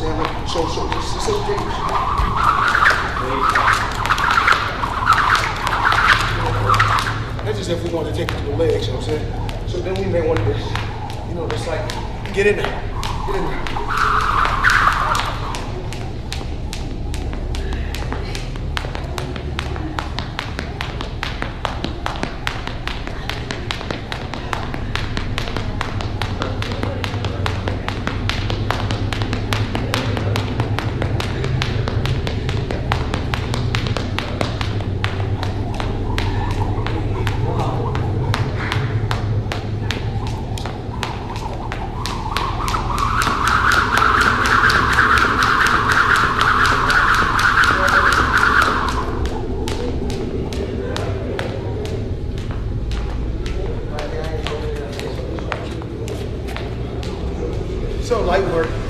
saying? So it's okay. That's just if we want to take it to the legs, you know what I'm saying? So then we may want to, you know, just like, get in there. Get in there. So light work.